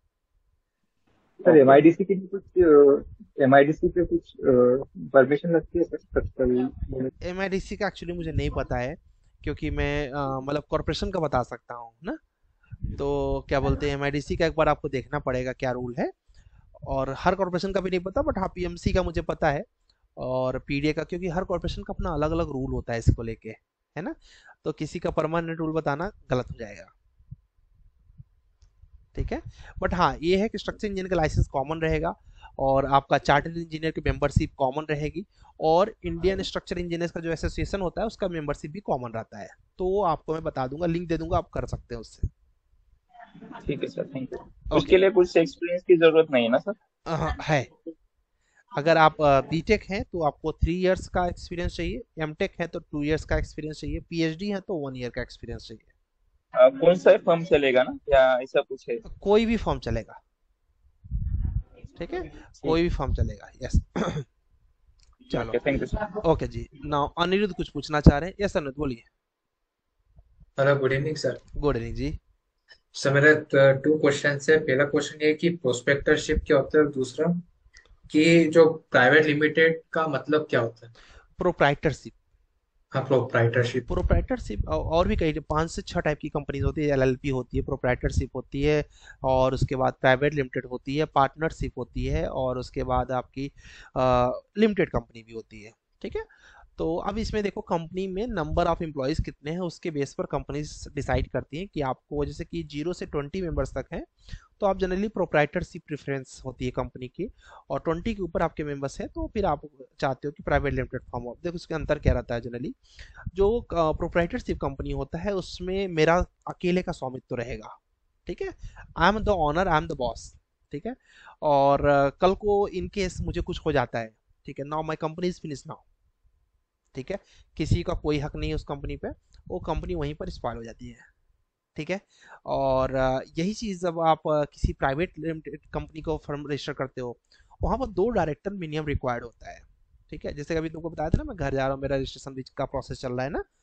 Sir okay. एमआईडीसी के लिए कुछ एमआईडीसी पे कुछ परमिशन लगती है सर स्ट्रक्चरल? एमआईडीसी का एक्चुअली मुझे नहीं पता है, क्योंकि मैं मतलब कॉर्पोरेशन का बता सकता हूँ ना। तो क्या बोलते हैं, एमआईडीसी का एक बार आपको देखना पड़ेगा क्या रूल है, और हर कॉर्पोरेशन का भी नहीं पता, बट हाँ पीएमसी का मुझे पता है, और पीडीए का, क्योंकि हर कॉर्पोरेशन का अपना अलग अलग रूल होता है इसको लेके, है ना। तो किसी का परमानेंट रूल बताना गलत हो जाएगा। ठीक है, बट हाँ ये है कि स्ट्रक्चर इंजीनियर का लाइसेंस कॉमन रहेगा, और आपका चार्टर्ड इंजीनियर की मेंबरशिप कॉमन रहेगी, और इंडियन स्ट्रक्चर इंजीनियर्स का जो एसोसिएशन होता है उसका मेंबरशिप भी कॉमन रहता है। तो वो आपको मैं बता दूंगा, लिंक दे दूंगा, आप कर सकते हैं उससे। ठीक है सर, थैंक यू। ओके, उसके लिए कुछ एक्सपीरियंस की जरूरत नहीं है ना सर? है। अगर आप बीटेक हैं तो आपको 3 इयर्स का एक्सपीरियंस चाहिए, एमटेक है तो 2 इयर्स का एक्सपीरियंस चाहिए, पीएचडी है तो 1 ईयर का एक्सपीरियंस चाहिए। कौन सा फर्म चलेगा ना, या ऐसा कुछ है? कोई भी फॉर्म चलेगा। ठीक है, कोई भी फॉर्म चलेगा, यस। चलो, okay, thank you sir. Okay जी। नाउ अनिरुद्ध कुछ पूछना चाह रहे हैं, यस अनिरुद्ध बोलिए। Hello, good evening sir. Good evening जी। सर मेरे 2 क्वेश्चन है। पहला क्वेश्चन ये कि प्रोस्पेक्टरशिप क्या होता है, और दूसरा कि जो प्राइवेट लिमिटेड का मतलब क्या होता है। प्रोप्राइटरशिप, हाँ, प्रोप्राइटरशिप। प्रोप्राइटरशिप और भी कई 5 से 6 टाइप की कंपनीज होती है। एलएलपी होती है, प्रोप्राइटरशिप होती है, और उसके बाद प्राइवेट लिमिटेड होती है, पार्टनरशिप होती है, और उसके बाद आपकी लिमिटेड कंपनी भी होती है। ठीक है, तो अब इसमें देखो, कंपनी में नंबर ऑफ एम्प्लॉयज़ कितने हैं उसके बेस पर कंपनी डिसाइड करती हैं कि आपको, जैसे कि 0 से 20 मेंबर्स तक हैं तो आप जनरली प्रोप्राइटरशिप प्रेफरेंस होती है कंपनी की, और 20 के ऊपर आपके मेंबर्स हैं तो फिर आप चाहते हो कि प्राइवेट लिमिटेड फॉर्म हो। देखो उसके अंतर क्या रहता है, जनरली जो प्रोप्राइटरशिप कंपनी होता है उसमें मेरा अकेले का स्वामित्व रहेगा। ठीक है, I am the owner, I am the boss. ठीक है, और कल को इन केस मुझे कुछ हो जाता है, ठीक है, now my company is finish now. ठीक है, किसी का कोई हक नहीं है उस कंपनी पे, वो कंपनी वहीं पर स्पॉइल हो जाती है। ठीक है, और यही चीज़ जब आप किसी प्राइवेट लिमिटेड कंपनी को फर्म रजिस्टर करते हो, वहाँ पर 2 डायरेक्टर मिनिमम रिक्वायर्ड होता है। ठीक है, जैसे अभी तुमको बताया था ना, मैं घर जा रहा हूँ, मेरा रजिस्ट्रेशन का प्रोसेस चल रहा है ना,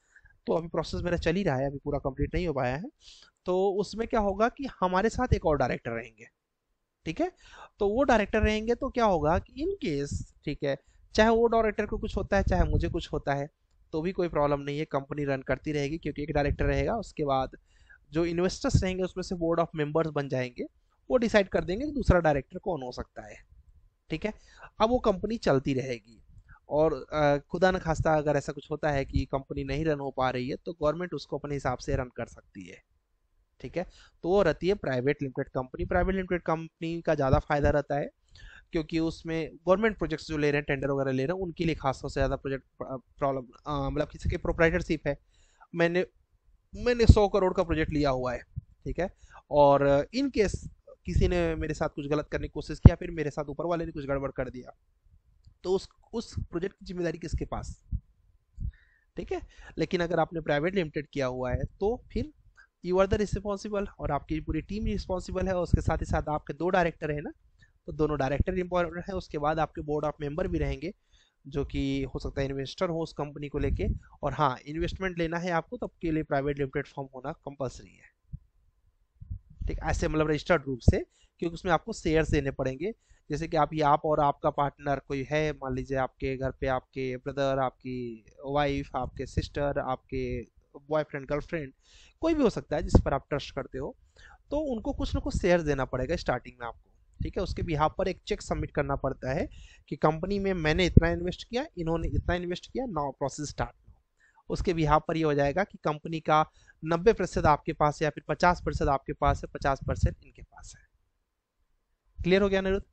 तो अभी प्रोसेस मेरा चल ही रहा है, अभी पूरा कंप्लीट नहीं हो पाया है। तो उसमें क्या होगा कि हमारे साथ एक और डायरेक्टर रहेंगे, ठीक है। तो वो डायरेक्टर रहेंगे तो क्या होगा कि इन केस, ठीक है, चाहे वो डायरेक्टर को कुछ होता है चाहे मुझे कुछ होता है, तो भी कोई प्रॉब्लम नहीं है, कंपनी रन करती रहेगी, क्योंकि एक डायरेक्टर रहेगा। उसके बाद जो इन्वेस्टर्स रहेंगे उसमें से बोर्ड ऑफ मेंबर्स बन जाएंगे, वो डिसाइड कर देंगे कि दूसरा डायरेक्टर कौन हो सकता है, ठीक है। अब वो कंपनी चलती रहेगी। और खुदा न खास्ता अगर ऐसा कुछ होता है कि कंपनी नहीं रन हो पा रही है, तो गवर्नमेंट उसको अपने हिसाब से रन कर सकती है, ठीक है। तो वो रहती है private limited company. Private limited company का ज़्यादा फायदा रहता है, क्योंकि उसमें गवर्नमेंट प्रोजेक्ट्स जो ले रहे हैं, टेंडर वगैरह ले रहे हैं, उनके लिए खासतौर से ज़्यादा प्रोजेक्ट प्रॉब्लम, मतलब किसी की प्रोप्राइटरशिप है, मैंने मैंने 100 करोड़ का प्रोजेक्ट लिया हुआ है, ठीक है। और इन केस किसी ने मेरे साथ कुछ गलत करने की कोशिश किया, फिर मेरे साथ ऊपर वाले ने कुछ गड़बड़ कर दिया, तो उस प्रोजेक्ट की जिम्मेदारी किसके पास, ठीक है। लेकिन अगर आपने प्राइवेट लिमिटेड किया हुआ है तो फिर यू आर द रिस्पॉन्सिबल, और आपकी पूरी टीम रिस्पॉन्सिबल है, और उसके साथ ही साथ आपके दो डायरेक्टर है ना, तो दोनों डायरेक्टर इंपॉर्टेंट है। उसके बाद आपके बोर्ड ऑफ मेंबर भी रहेंगे, जो कि हो सकता है इन्वेस्टर हो उस कंपनी को लेके। और हाँ, इन्वेस्टमेंट लेना है आपको तो आपके लिए प्राइवेट लिमिटेड फॉर्म होना कंपलसरी है, ठीक, ऐसे मतलब रजिस्टर्ड रूप से, क्योंकि उसमें आपको शेयर्स देने पड़ेंगे। जैसे कि आप और आपका पार्टनर कोई है, मान लीजिए आपके घर पे आपके ब्रदर, आपकी वाइफ, आपके सिस्टर, आपके बॉयफ्रेंड गर्लफ्रेंड, कोई भी हो सकता है जिस पर आप ट्रस्ट करते हो, तो उनको कुछ ना कुछ शेयर देना पड़ेगा स्टार्टिंग में आपको, ठीक है। उसके बिहाफ पर एक चेक सबमिट करना पड़ता है कि कंपनी में मैंने इतना इन्वेस्ट किया, इन्होंने इतना इन्वेस्ट किया, नाउ प्रोसेस स्टार्ट। उसके बिहाफ पर ये हो जाएगा कि कंपनी का 90% आपके पास है, या फिर 50% आपके पास है, 50% इनके पास है। क्लियर हो गया अनिरुद्ध?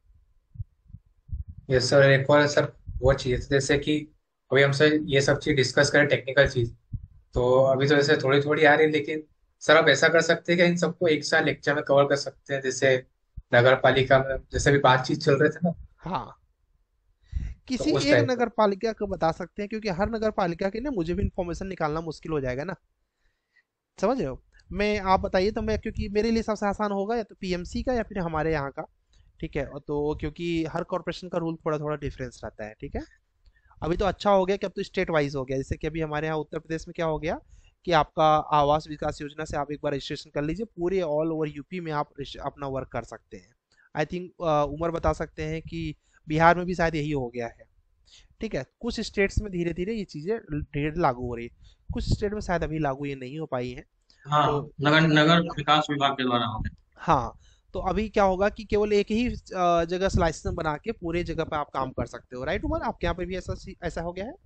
यस सर, एक और सर वो चीज जैसे कि अभी हमसे ये सब चीज डिस्कस करें टेक्निकल चीज, तो अभी तो जैसे थोड़ी थोड़ी आ रही है, लेकिन सर आप ऐसा कर सकते हैं कि इन सबको एक साथ लेक्चर में कवर कर सकते हैं, जैसे नगर पालिका में जैसे भी बातचीत चल रहे थे ना, हाँ, तो किसी उस एक टाइप का। नगर पालिका को बता सकते हैं, क्योंकि हर नगर पालिका की ना मुझे भी इंफॉर्मेशन निकालना मुश्किल हो जाएगा ना, समझ रहे हो। मैं, आप बताइए तो मैं, क्योंकि मेरे लिए सबसे आसान होगा या तो पीएमसी का या फिर हमारे यहाँ का, ठीक है। और तो क्योंकि हर कॉर्पोरेशन का रूल थोड़ा थोड़ा डिफरेंस रहता है, ठीक है। अभी तो अच्छा हो गया कि अब तो स्टेट वाइज हो गया, जैसे कि अभी हमारे यहाँ उत्तर प्रदेश में क्या हो गया कि आपका आवास विकास योजना से आप एक बार रजिस्ट्रेशन कर लीजिए, पूरे ऑल ओवर यूपी में आप अपना वर्क कर सकते हैं। आई थिंक उमर बता सकते हैं कि बिहार में भी शायद यही हो गया है, ठीक है। कुछ स्टेट्स में धीरे धीरे ये चीज़ें धीरे लागू हो रही है, कुछ स्टेट में शायद अभी लागू ये नहीं हो पाई है। हाँ, तो नगर नगर विकास विभाग के द्वारा हो गया। हाँ, तो अभी क्या होगा कि केवल एक ही जगह से लाइसेंस बना के पूरे जगह पे आप काम कर सकते हो, राइट उमर? आपके यहाँ पे भी ऐसा हो गया है?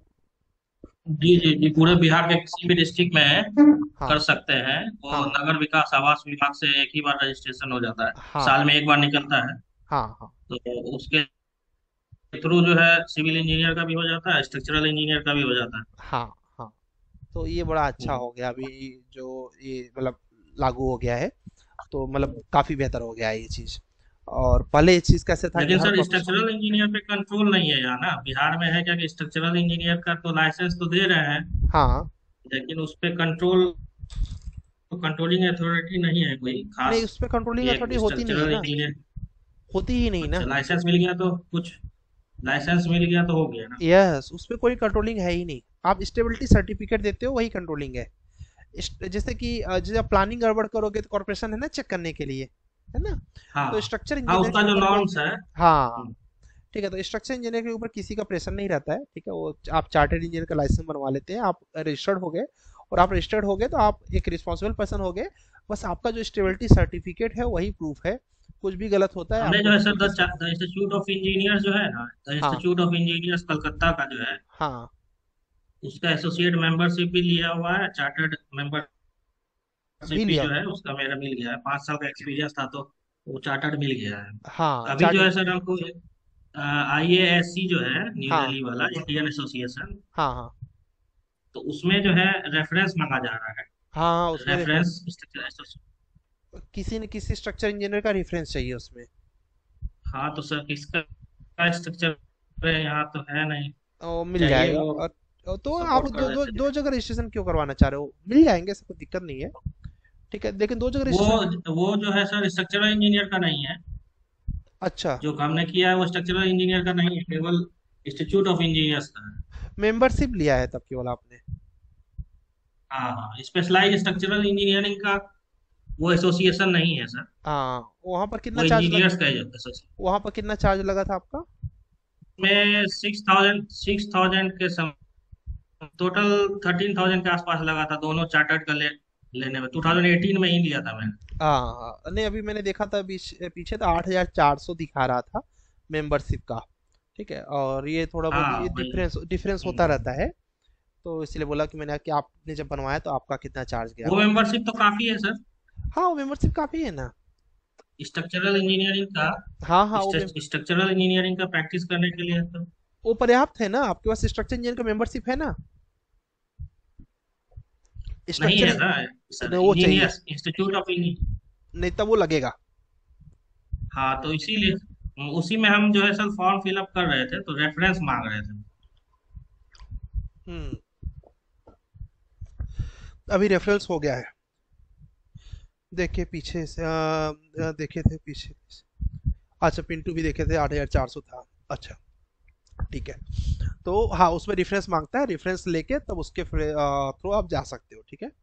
जी जी जी, पूरे बिहार के किसी भी डिस्ट्रिक्ट में कर हाँ सकते हैं। वो हाँ नगर विकास आवास विभाग से एक ही बार रजिस्ट्रेशन हो जाता है, हाँ साल में एक बार निकलता है। हाँ हाँ तो उसके थ्रू जो है सिविल इंजीनियर का भी हो जाता है, स्ट्रक्चरल इंजीनियर का भी हो जाता है। हाँ हाँ। तो ये बड़ा अच्छा हम्म। हो गया अभी, जो ये मतलब लागू हो गया है, तो मतलब काफी बेहतर हो गया है ये चीज। और पहले ये चीज कैसे था कि लेकिन हर सर प्रोफेशन, स्ट्रक्चरल इंजीनियर पे कंट्रोल नहीं है यहाँ ना, बिहार में है क्या कि स्ट्रक्चरल इंजीनियर का तो लाइसेंस तो दे रहे हैं, हाँ, लेकिन उस पे कंट्रोल, तो कंट्रोलिंग अथॉरिटी नहीं है कोई नहीं खास उस पर कंट्रोलिंग कि एक अथॉरिटी होती नहीं है स्ट्रक्चरल ना, इंजीनियर। होती ही नहीं ना। अच्छा, लाइसेंस मिल गया तो कुछ, लाइसेंस मिल गया तो हो गया ना। यस, उस पर कोई कंट्रोलिंग है ही नहीं। आप स्टेबिलिटी सर्टिफिकेट देते हो, वही कंट्रोलिंग है। जैसे कि जब प्लानिंग गड़बड़ करोगे तो कॉर्पोरेशन है ना चेक करने के लिए, है ना। हाँ तो स्ट्रक्चर हाँ, इंजीनियर उसका के जो ऊपर कोई, नॉर्म्स है। हाँ, ठीक है। तो स्ट्रक्चर इंजीनियर के ऊपर किसी का प्रेशर नहीं रहता है, ठीक है। वो आप चार्टर्ड इंजीनियर का लाइसेंस बनवा लेते हैं, आप रजिस्टर्ड हो गए, और आप रजिस्टर्ड हो गए तो आप एक रिस्पॉन्सिबल पर्सन हो गए। बस आपका जो स्टेबिलिटी सर्टिफिकेट है वही प्रूफ है, कुछ भी गलत होता है हमने आपको जो है सर उसको फेस करना। द इंस्टीट्यूट ऑफ इंजीनियर्स जो है ना, द हाँ इंस्टीट्यूट ऑफ इंजीनियर्स कलकत्ता का जो है, हाँ, उसका एसोसिएट मेंबरशिप भी लिया हुआ है, चार्टर्ड मेंबरशिप भी भी लिया। जो है उसका मेरा मिल गया है, 5 साल का एक्सपीरियंस था तो वो चार्टर्ड मिल गया है। हाँ अभी जो चार्ट, है सर हमको IASC जो है न्यू हाँ दिल्ली वाला इंडियन एसोसिएशन, हाँ हाँ तो उसमें जो है रेफरेंस मांगा जा रहा है। हाँ हाँ, उसमें रेफरेंस, किसी न किसी स्ट्रक्चर इंजीनियर का रेफरेंस चाहिए उसमें। हाँ तो सर किसका स्ट्रक्चर है यहाँ तो है नहीं, मिल चाहिए जाएगा। वो और तो आप सपोर्ट कर दो दो देते दो हैं। जगह रजिस्ट्रेशन क्यों करवाना चाह रहे हो, मिल जाएंगे, ऐसा कोई दिक्कत नहीं है, ठीक है। लेकिन दो जगह वो रजिस्ट्रेशन, वो जो है सर स्ट्रक्चरल इंजीनियर का नहीं है, अच्छा। जो हमने किया है वो स्ट्रक्चरल इंजीनियर का नहीं है, केवल इंस्टीट्यूट ऑफ इंजीनियर्स का है। मेंबरशिप लिया है तब केवल आपने? हाँ हाँ, स्पेशलाइज स्ट्रक्चरल इंजीनियरिंग का वो एसोसिएशन नहीं है सर। हाँ, वहाँ पर कितना वो चार्ज लग इंजीनियर्स का एसोसिएशन वहाँ पर कितना चार्ज लगा था आपका? में 6,000 के सम टोटल 13,000 के आसपास लगा था, दोनों चार्टर्ड का लेने में। 2018 में ही लिया था मैंने। हाँ हाँ, नहीं अभी मैंने देखा था पीछे तो 8,400 दिखा रहा था मेंबरशिप का। ठीक है, और ये थोड़ा बहुत हाँ ये वही। डिफरेंस डिफरेंस होता रहता है, तो इसलिए बोला कि मैंने कि आपने जब बनवाया तो आपका कितना चार्ज गया वो था। मेंबरशिप तो काफी है सर, हाँ, वो मेंबरशिप काफ़ी है ना। स्ट्रक्चरल इंजीनियरिंग का। हाँ हाँ, स्ट्रक्चरल इंजीनियरिंग का प्रैक्टिस करने के लिए तो वो पर्याप्त है ना, आपके पास स्ट्रक्चर इंजीनियर का मेंबरशिप है ना। नहीं स्ट्रक्चर है सर, वो चाहिए, इंजीनियर्स इंस्टीट्यूट ऑफ इंजीनियर। नहीं तब वो लगेगा। हाँ तो इसीलिए उसी में हम जो है सर फॉर्म फिलअप कर रहे थे, तो रेफरेंस मांग रहे थे। हम्म, अभी रेफरेंस हो गया है। देखिए पीछे से देखे थे पीछे। अच्छा, पिंटू भी देखे थे, 8,400 था। अच्छा, ठीक है। तो हाँ, उसमें रेफरेंस मांगता है, रेफरेंस लेके तब उसके थ्रू आप जा सकते हो। ठीक है,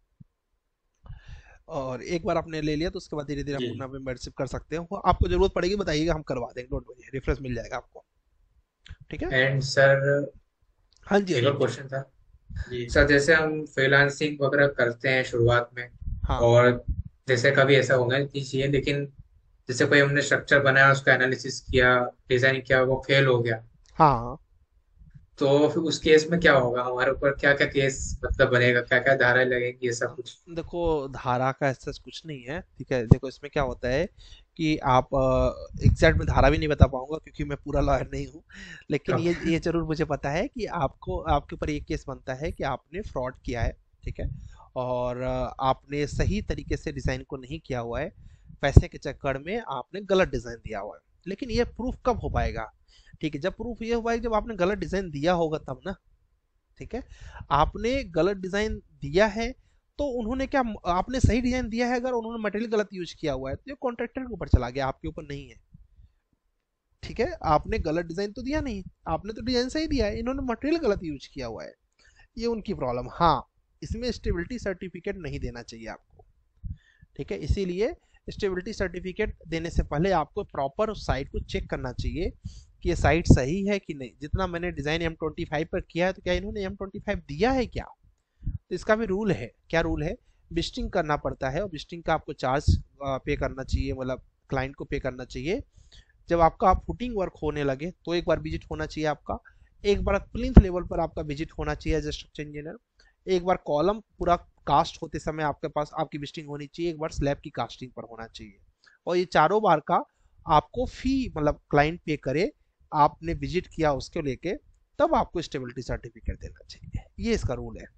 और एक बार आपने ले लिया तो उसके बाद धीरे धीरे आप जी अपना मेंबरशिप कर सकते हो। आपको जरूरत पड़ेगी बताइएगा, हम करवा देंगे, डोंट वरी, रेफरेंस मिल जाएगा आपको। ठीक है। एंड सर हाँ जी, हाँ एक जी। और क्वेश्चन था। जी। सर जैसे हम फ्रीलांसिंग वगैरह करते हैं शुरुआत में, हाँ और जैसे कभी ऐसा होगा कि चाहिए, लेकिन जैसे कोई हमने स्ट्रक्चर बनाया, उसका एनालिसिस किया, डिजाइन किया, वो फेल हो गया, हाँ, तो फिर उस केस में क्या होगा, हमारे ऊपर क्या क्या केस मतलब बनेगा, क्या क्या धाराएं लगेंगी, ये सब कुछ। देखो धारा का ऐसा कुछ नहीं है। ठीक है, देखो इसमें क्या होता है कि आप एग्जैक्ट में धारा भी नहीं बता पाऊंगा क्योंकि मैं पूरा लॉयर नहीं हूँ, लेकिन ये जरूर मुझे पता है कि आपको आपके ऊपर ये केस बनता है कि आपने फ्रॉड किया है। ठीक है, और आपने सही तरीके से डिज़ाइन को नहीं किया हुआ है, पैसे के चक्कर में आपने गलत डिज़ाइन दिया हुआ है। लेकिन ये प्रूफ कब हो पाएगा? ठीक है, जब प्रूफ ये हुआ है जब आपने गलत डिज़ाइन दिया होगा तब ना। ठीक है, आपने गलत डिज़ाइन दिया है तो उन्होंने क्या, आपने सही डिज़ाइन दिया है, अगर उन्होंने मटेरियल गलत यूज किया हुआ है तो ये कॉन्ट्रैक्टर के ऊपर चला गया, आपके ऊपर नहीं है। ठीक है, आपने गलत डिज़ाइन तो दिया नहीं, आपने तो डिज़ाइन सही दिया है, इन्होंने मटेरियल गलत यूज किया हुआ है, ये उनकी प्रॉब्लम। हाँ, इसमें स्टेबिलिटी सर्टिफिकेट नहीं देना चाहिए आपको। ठीक है, इसीलिए स्टेबिलिटी सर्टिफिकेट देने से पहले आपको प्रॉपर साइट को चेक करना चाहिए कि ये साइट सही है कि नहीं। जितना मैंने डिज़ाइन M25 पर किया है तो क्या इन्होंने M25 दिया है क्या? तो इसका भी रूल है। क्या रूल है? विजिटिंग करना पड़ता है, और विजिटिंग का आपको चार्ज पे करना चाहिए, मतलब क्लाइंट को पे करना चाहिए। जब आपका फुटिंग वर्क होने लगे तो एक बार विजिट होना चाहिए आपका, एक बार प्लिंथ लेवल पर आपका विजिट होना चाहिए एज स्ट्रक्चर इंजीनियर, एक बार कॉलम पूरा कास्ट होते समय आपके पास आपकी विजिटिंग होनी चाहिए, एक बार स्लैब की कास्टिंग पर होना चाहिए। और ये चारों बार का आपको फी, मतलब क्लाइंट पे करे, आपने विजिट किया उसके लेके, तब आपको स्टेबिलिटी सर्टिफिकेट देना चाहिए। ये इसका रूल है।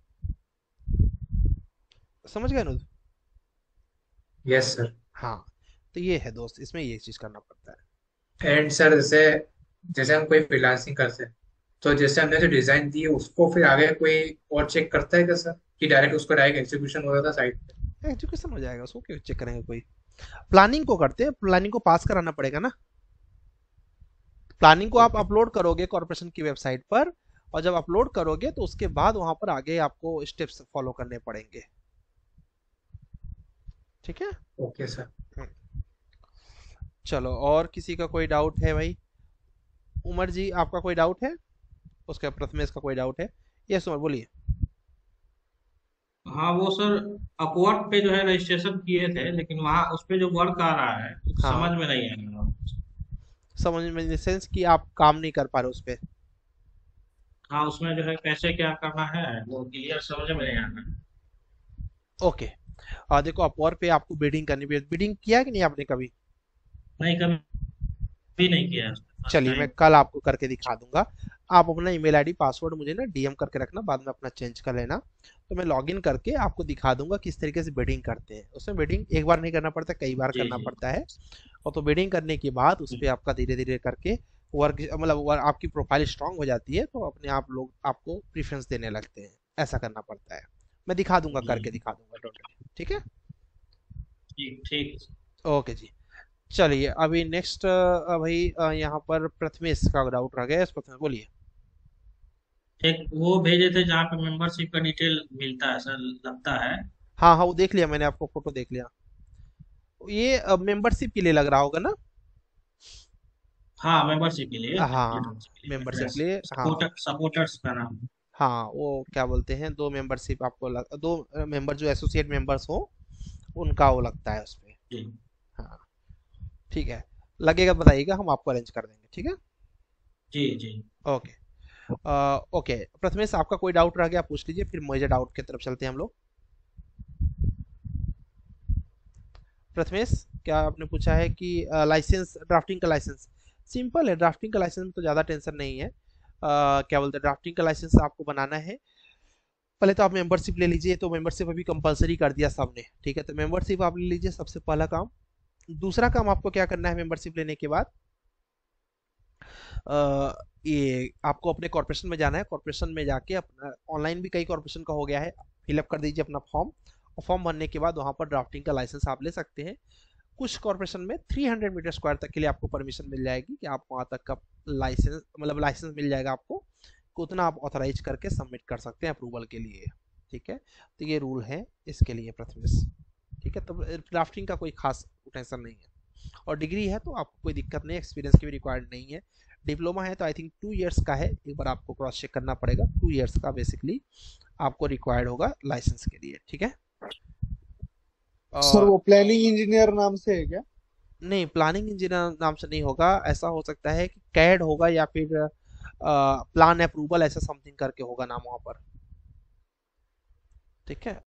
समझ गए ना? Yes sir. हाँ, तो ये है दोस्त, इसमें ये चीज करना पड़ता है। एंड सर जैसे जैसे हम कोई फ्रीलांसिंग करते हैं, तो जैसे हमने जो डिजाइन दी है उसको फिर आगे कोई और चेक करता है क्या सर, कि डायरेक्ट उसको डायरेक्ट एग्जीक्यूशन हो रहा था साइट पे? एजुकेशन हो जाएगा, उसको क्यों चेक करेंगे कोई? प्लानिंग को करते हैं, प्लानिंग को पास कराना पड़ेगा ना। प्लानिंग को आप ओके। अपलोड करोगे कॉर्पोरेशन की वेबसाइट पर, और जब अपलोड करोगे तो उसके बाद वहां पर आगे आपको स्टेप्स फॉलो करने पड़ेंगे। ठीक है। Okay sir. हम्म, चलो, और किसी का कोई डाउट है भाई? उमर जी, आपका कोई डाउट है? उसका प्रथमेश का कोई डाउट है? यस उमर, बोलिए। हाँ वो सर अपवर्क पे जो है रजिस्ट्रेशन किए थे, लेकिन वहाँ उस पे जो वर्क आ रहा है कुछ समझ हाँ, में नहीं आ रहा। समझ में इन सेंस कि आप काम नहीं कर पा रहे उस पर? हाँ उसमें जो है कैसे क्या करना है वो क्लियर समझ में नहीं आ रहा। ओके, देखो अपवर्क पे आपको बिडिंग करनी भी, बिडिंग किया है कि नहीं आपने कभी? नहीं कभी नहीं किया है, फर्स्ट चलिए, मैं टाइम। कल आपको करके दिखा दूंगा। आप अपना ईमेल आईडी पासवर्ड मुझे ना डीएम करके रखना, बाद में अपना चेंज कर लेना, तो मैं लॉगिन करके आपको दिखा दूंगा किस तरीके से बिडिंग करते हैं। उसमें बिडिंग एक बार नहीं करना पड़ता, कई बार जी करना जी। पड़ता है। और तो बिडिंग करने के बाद उस पर आपका धीरे धीरे करके वर्क, मतलब आपकी प्रोफाइल स्ट्रांग हो जाती है, तो अपने आप लोग आपको प्रीफरेंस देने लगते हैं। ऐसा करना पड़ता है, मैं दिखा दूंगा, करके जी दिखा दूंगा, डोंट वरी। ठीक है। ठीक ठीक। ओके जी। चलिए, अभी नेक्स्ट भाई यहाँ पर प्रथमेश का डाउट रह गया, प्रथमेश बोलिए। एक वो भेजे थे जहाँ पे मेंबरशिप का डिटेल मिलता है सर, लगता है। हाँ हाँ, वो देख लिया मैंने, आपको फोटो देख लिया। ये मेंबरशिप के लिए लग रहा होगा ना? हाँ, मेंबरशिप के लिए, हाँ, मेंबरशिप के लिए मेंबरशिप के एड्रेस, लिए, हाँ। सपोर्टर्स का नाम। हाँ, वो क्या बोलते हैं, दो मेंबरशिप आपको दो मेंबर जो एसोसिएट मेंबर्स हो उनका वो लगता है उसमें। जी हाँ, ठीक है। लगेगा बताइएगा, हम आपको अरेंज कर देंगे, ठीक है। जी जी। ओके। ओके प्रथमेश, आपका कोई डाउट रह गया पूछ लीजिए, फिर मुझे डाउट की तरफ चलते हैं हम लोग। प्रथमेश, क्या आपने पूछा है कि लाइसेंस, ड्राफ्टिंग का लाइसेंस? सिंपल है, ड्राफ्टिंग का लाइसेंस में तो ज़्यादा टेंशन नहीं है। क्या बोलते हैं, ड्राफ्टिंग का लाइसेंस आपको बनाना है, पहले तो आप मेंबरशिप ले लीजिए। तो मेंबरशिप अभी कंपलसरी कर दिया सबने, ठीक है, तो मेंबरशिप आप ले लीजिए, सबसे पहला काम। दूसरा काम आपको क्या करना है मेंबरशिप लेने के बाद, ये आपको अपने कॉर्पोरेशन में जाना है। कॉर्पोरेशन में जाके अपना, ऑनलाइन भी कई कॉर्पोरेशन का हो गया है, फिलअप कर दीजिए अपना फॉर्म, और फॉर्म भरने के बाद वहाँ पर ड्राफ्टिंग का लाइसेंस आप ले सकते हैं। कुछ कॉर्पोरेशन में 300 मीटर स्क्वायर तक के लिए आपको परमिशन मिल जाएगी कि आप वहाँ तक का लाइसेंस, मतलब लाइसेंस मिल जाएगा आपको कि उतना आप ऑथराइज करके सबमिट कर सकते हैं अप्रूवल के लिए, ठीक है। तो ये रूल है इसके लिए प्रथमेश, ठीक है। तो ड्राफ्टिंग का कोई खास टेंशन नहीं है, और डिग्री है तो आपको कोई दिक्कत नहीं, एक्सपीरियंस की भी रिक्वायर्ड नहीं है। डिप्लोमा है तो आई थिंक 2 इयर्स का है, एक बार आपको क्रॉस चेक करना पड़ेगा, 2 इयर्स का बेसिकली आपको रिक्वायर्ड होगा लाइसेंस के लिए, ठीक है। सर और वो प्लानिंग इंजीनियर नाम से है क्या? नहीं, प्लानिंग इंजीनियर नाम से नहीं होगा, ऐसा हो सकता है कि कैड होगा या फिर प्लान अप्रूवल, ऐसा समथिंग करके होगा नाम वहाँ पर, ठीक है।